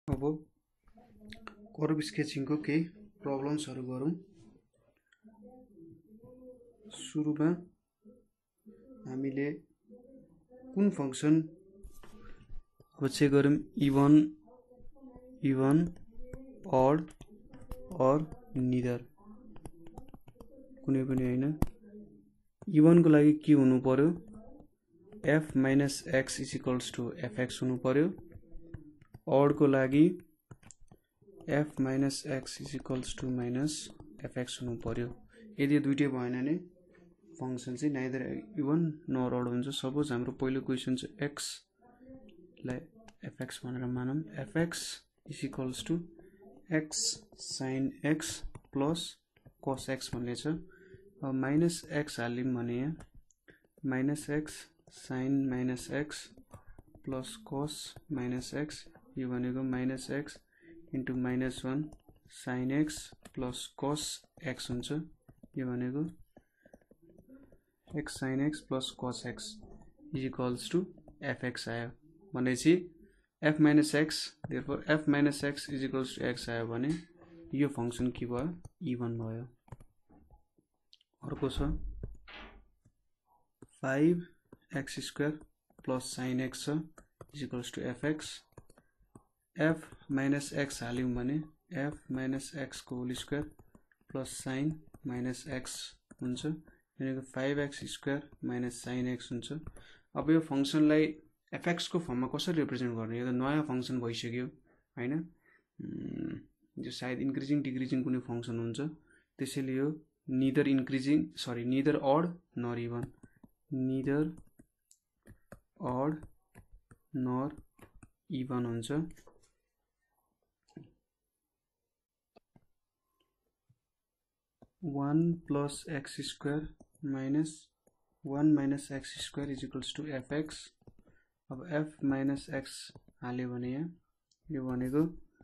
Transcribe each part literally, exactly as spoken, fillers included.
अब कर्व स्केचिङको केही प्रब्लम्सहरु गरौँ। सुरुमा हामीले कुन फंक्सन को चेक गरौँ, even even odd or neither, कुनै पनि हैन। इवन को लागि के हुनु पर्यो, f minus x is equals to fx हुनु पर्यो। odd को लागि f minus x is equals to minus fx हुनु पर्यो। यदि दुईटै भएन भने फंक्सन चाहिँ neither even nor odd हुन्छ। सपोज हाम्रो पहिलो क्वेशन चाहिँ x लाई fx भनेर मानौं, fx is equals to x sin x plus cos x भन्ने छ। अब माइनस x हाल्यौं भने यहाँ minus x sin minus x plus cos minus x, यो भनेको minus x into minus one sin x plus cos x हुन्छ। यो भनेको x sin x plus cos x is equals to fx आयो भनेपछि f minus x, therefore f minus x is equals to x आयो भने यो function के भयो, इवन भयो। अर्को छ five x square plus sin x छ is equals to fx। f minus x हाल्यौं भने f minus x को whole square plus sin minus x हुन्छ, भनेको five x square minus sin x हुन्छ। अब यो फंक्सनलाई fx को फर्ममा कसरी रिप्रेजेन्ट गर्ने, यो त नयाँ फंक्सन भइसक्यो हैन। यो सायद इन्क्रिजिङ डिक्रिजिङ कुनै फंक्सन हुन्छ, त्यसैले यो neither increasing sorry neither odd nor even, neither odd nor even हुन्छ। वन plus x square minus one minus x square is equals to fx। अब f minus x हाल्यो भने यहाँ यो भनेको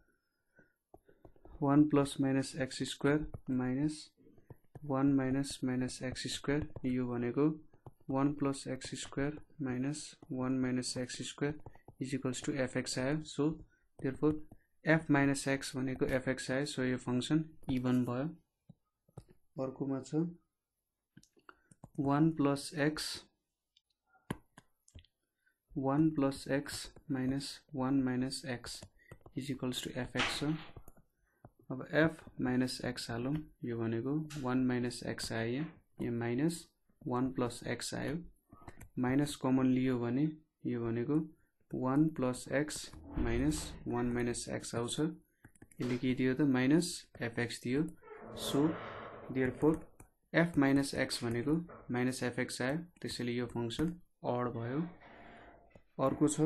one plus minus x square minus one minus minus x square, यो भनेको one plus x square minus one minus x square is equals to fx आयो। So therefore f minus x भनेको fx आयो, सो यो function even भयो। अर्कोमा छ वन plus x one plus x minus one minus x is equals to fx छ। अब f minus x हालौं, यो भनेको वन minus x आयो, यहाँ यहाँ minus वन plus x आयो, माइनस कमन लियो भने यो भनेको one plus x minus one minus x आउँछ। यसले के दियो त minus fx दियो। So therefore f minus x भनेको minus fx आयो, त्यसैले यो फंक्सन odd भयो। अर्को छ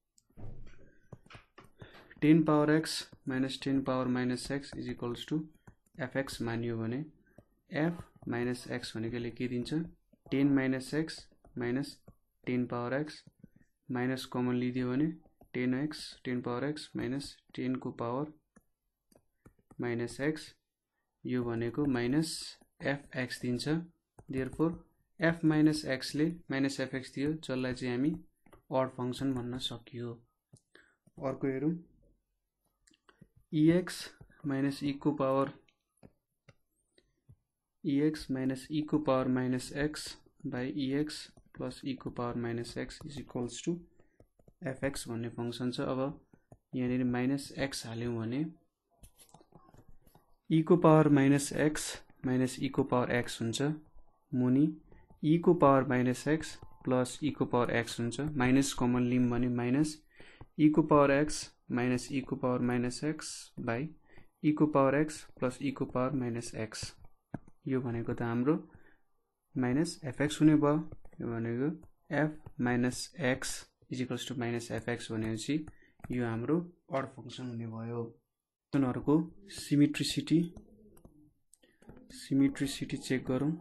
ten power x minus ten power minus x is equals to fx मानियो भने f minus x भनेकोले के दिन्छ, ten minus x minus ten power x, minus common लिदियो भने ten x ten power x minus ten को power minus x, यो भनेको minus fx दिन्छ। therefore f minus x ले minus fx दियो, जसलाई चाहिँ हामी odd फंक्सन भन्न सकियो। अर्को हेरौं ex minus e को पावर ex minus e को power minus x by ex plus e को power minus x is equals to fx भन्ने फंक्सन छ। अब यहाँनिर minus x हाल्यौं भने e को power minus x minus e को पावर x हुन्छ, मुनि e को power minus x plus e को पावर x हुन्छ, माइनस कमन लिम भने माइनस e को पावर x minus e को power minus x by e को पावर x plus e को पावर minus x, यो भनेको त हाम्रो minus fx हुने भयो। यो भनेको f minus x is equals to minus fx भनेपछि यो हाम्रो odd फंक्सन हुने भयो। फंक्सनहरुको सिमेट्रिसिटी सिमेट्रिसिटी चेक गरौँ।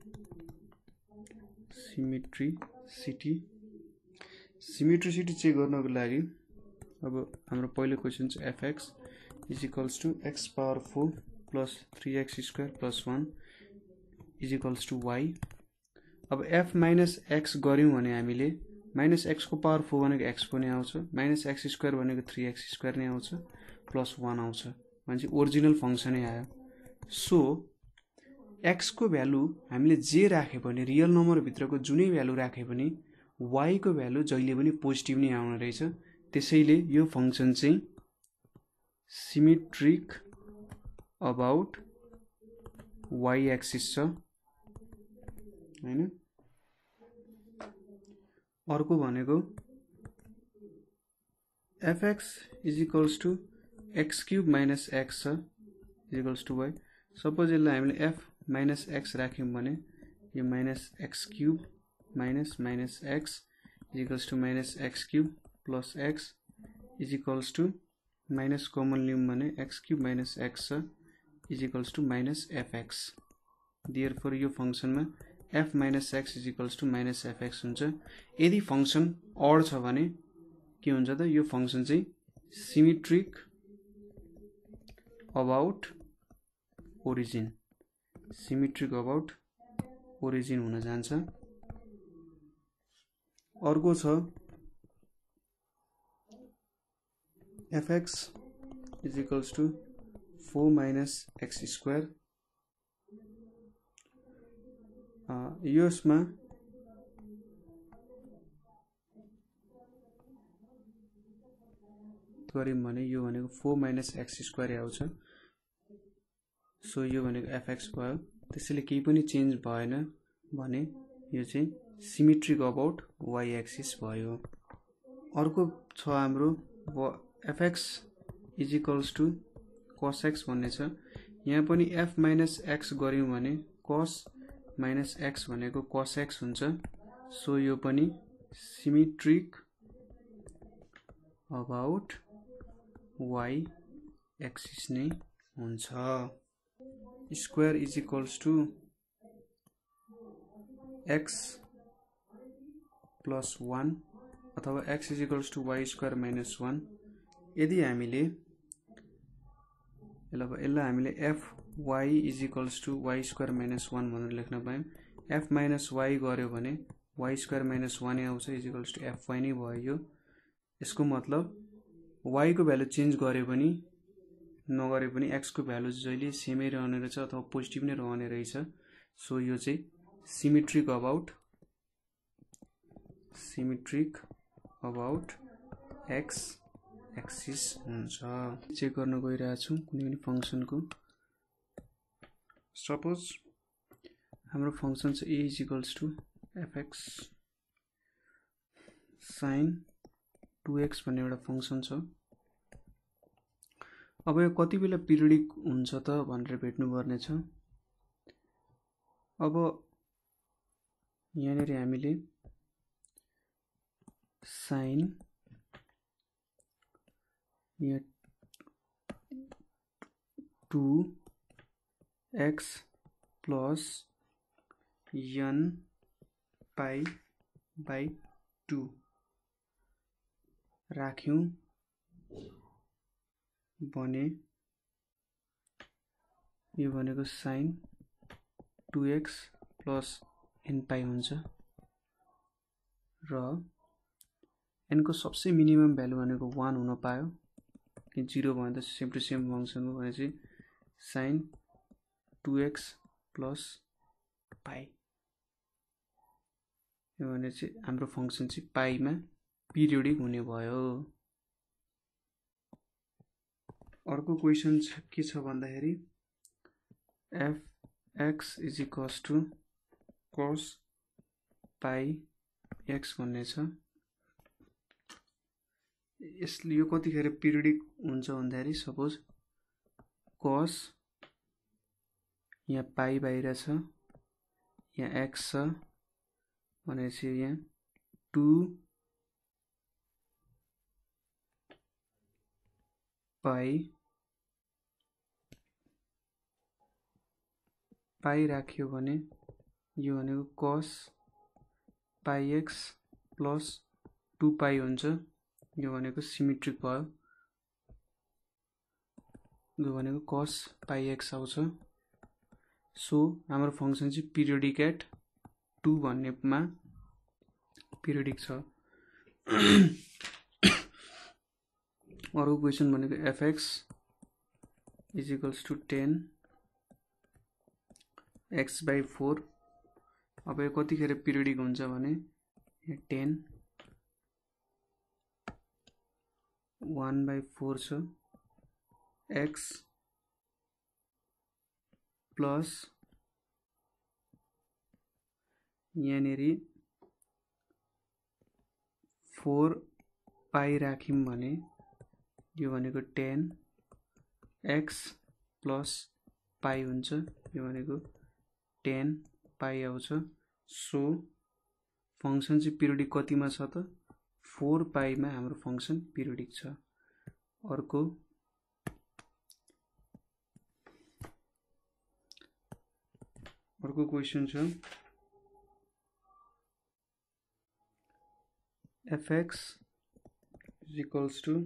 सिमेट्रिसिटी सिमेट्रिसिटी चेक गर्नको लागि अब हाम्रो पहिलो क्वेशन चाहिँ fx is equals to x power four plus three x square plus one is equals to y। अब f minus x गर्यौं भने हामीले माइनस एक्स को पावर फोर भनेको एक्स पनि आउँछ, माइनस एक्स स्क्वायर भनेको थ्री एक्स स्क्वायर नै आउँछ, प्लस वान आउँछ भनेपछि ओरिजिनल फंक्सनै आयो। सो एक्स को भ्यालु हामीले जे राखे पनि रियल नम्बर भित्रको जुनै भ्यालु राखे पनि y को भ्यालु जहिले पनि पोजिटिभ नै आउने रहेछ। त्यसैले यो फंक्सन चाहिँ सिमेट्रिक अबाउट y एक्सिस छ हैन। अर्को भनेको fx is equals to x cube minus x छ is equals to y। Suppose यसलाई हामीले f माइनस एक्स राख्यौं भने यो minus x cube minus minus x is equals to minus x cube plus x is equals to minus common लियौं भने x cube minus x छ is equals to minus fx। Therefore यो फंक्सनमा f minus x is equals to minus fx हुन्छ। यदि function odd छ भने के हुन्छ त यो फंक्सन चाहिँ symmetric about origin symmetric about origin हुन जान्छ। अर्को छ fx is equals to four minus x square. यसमा गर्यौं भने यो भनेको फोर माइनस एक्स स्क्वायर आउँछ। सो यो भनेको fx भयो। त्यसैले केही पनि चेन्ज भएन भने यो चाहिँ सिमेट्रिक अबाउट y एक्सिस भयो। अर्को छ हाम्रो fx is equals to cos x भन्ने छ। यहाँ पनि f माइनस x गर्यौं भने cos माइनस x भनेको cos x हुन्छ। सो यो पनि सिमेट्रिक अबाउट y एक्सिस नै हुन्छ। Square is equals to x plus one अथवा x is equals to y square minus one. यदि हामीले यसलाई हामीले f y is equals to y square minus one भनेर लेख्न पायौं। f माइनस y गर्यो भने y स्क्वायर माइनस वान आउँछ इज इक्वल्स टु fy नै भयो यो। यसको मतलब y को भ्यालु चेन्ज गर्यो पनि नगरे पनि x को भ्यालु जहिले सेमै रहने रहेछ अथवा पोजिटिभ नै रहने रहेछ। सो यो चाहिँ symmetric about symmetric about x axis हुन्छ। चेक गर्न गइरहेको छु कुनै पनि फंक्सनको। सपोज हाम्रो फंक्सन छ a is equals to fx sin two x भन्ने एउटा फंक्सन छ। अब यो कति बेला पिरियडिक हुन्छ त भनेर भेट्नु पर्ने छ। अब यहाँनेर हामीले sin यहाँ two x plus n pi by two राख्यौं भने यो भनेको sin two x plus n pi हुन्छ र n को सबसे मिनिमम भ्यालु भनेको वान हुन पायो कि जीरो भयो भने त सेम टु सेम फंक्सन हो भनेपछि sin two x plus pi यो भने चाहिँ हाम्रो फंक्सन चाहिँ पाईमा पिरियोडिक हुने भयो। अर्को क्वेशन के छ भन्दाखेरि fx is equals to cos pi x भन्ने छ। यसले यो कतिखेर पिरियोडिक हुन्छ भन्दाखेरि सपोज cos यहाँ पाई बाहिर छ यहाँ x छ भनेपछि यहाँ टू पाई पाई राख्यो भने यो भनेको cos pi x plus two pi हुन्छ। यो भनेको सिमेट्रिक भयो। यो भनेको cos पाई x आउँछ। सो हाम्रो फंक्सन चाहिँ पिरियोडिक एट टू भन्नेमा पिरियोडिक छ। अर्को क्वेसन भनेको f x is equals to ten x by four. अब यो कतिखेर पिरियडिक हुन्छ भने टेन वान बाई फोर छ एक्स प्लस यहाँनेरि फोर पाई राख्यौं भने यो भनेको टेन एक्स प्लस पाई हुन्छ, यो भनेको टेन पाई आउँछ। सो फंक्सन चाहिँ पिरियडिक कतिमा छ त फोर पाईमा हाम्रो फंक्सन पिरियडिक छ। अर्को अर्को क्वेसन छ f x is equals to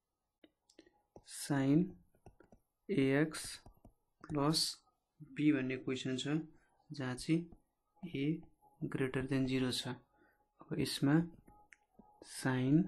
sine a x plus b भन्ने क्वेसन छ जहाँ चाहिँ ए ग्रेटर देन जीरो छ। अब यसमा sine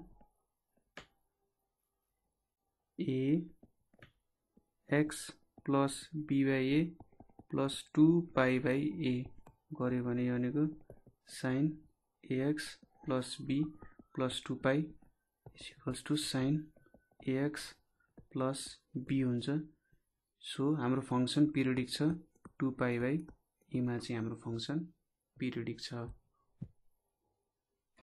a x plus b by a plus two pi by a गर्यो भने यो भनेको sine a x plus b plus two pi is equals to sine a x plus b हुन्छ। सो हाम्रो फंक्सन पिरियडिक छ टू पाई बाई ए मा चाहिँ हाम्रो फंक्सन पिरियडिक छ।